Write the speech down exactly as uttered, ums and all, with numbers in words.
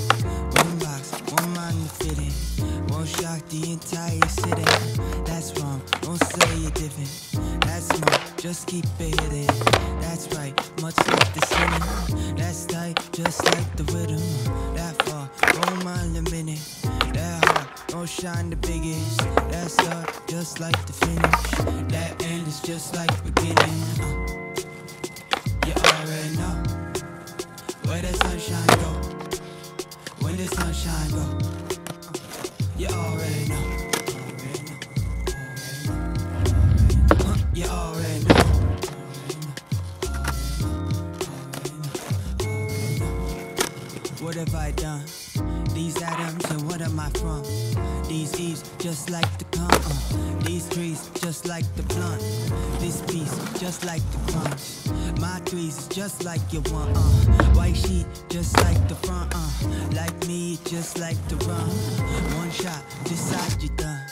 One box, one mind to fit in. Won't shock the entire city. That's wrong, don't say you're different. That's smart, just keep it hidden. That's right, much like the sinning. That's tight, just like the rhythm. That far, don't mind the minute. That hard, don't shine the biggest. That start, just like the finish. That end is just like beginning. uh, You already know where the sunshine go. When the sunshine go, you already know. Uh, You already know. What have I done? These atoms and what am I from? These E's just like the cum. Uh, these trees just like the blunt. This piece just like the crunch. My threes is just like your one. Uh, white sheet just like the front. Uh, like me just like the run. One shot, decide you're done.